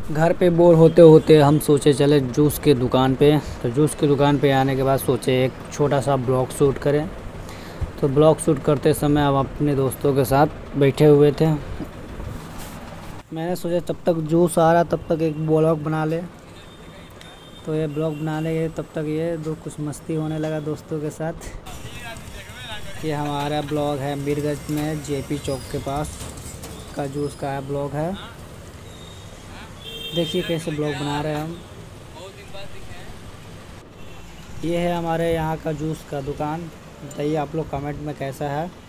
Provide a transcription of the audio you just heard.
घर पे बोर होते होते हम सोचे चले जूस की दुकान पे। तो जूस की दुकान पे आने के बाद सोचे एक छोटा सा ब्लॉग शूट करें। तो ब्लॉग शूट करते समय हम अपने दोस्तों के साथ बैठे हुए थे। मैंने सोचा जब तक जूस आ रहा तब तक एक ब्लॉग बना ले। तो ये ब्लॉग बना ले तब तक ये दो कुछ मस्ती होने लगा दोस्तों के साथ। ये हमारा ब्लॉग है मीरगंज में जेपी चौक के पास का जूस का ब्लॉग है। देखिए कैसे ब्लॉग बना रहे हैं हम। ये है हमारे यहाँ का जूस का दुकान। बताइए आप लोग कमेंट में कैसा है।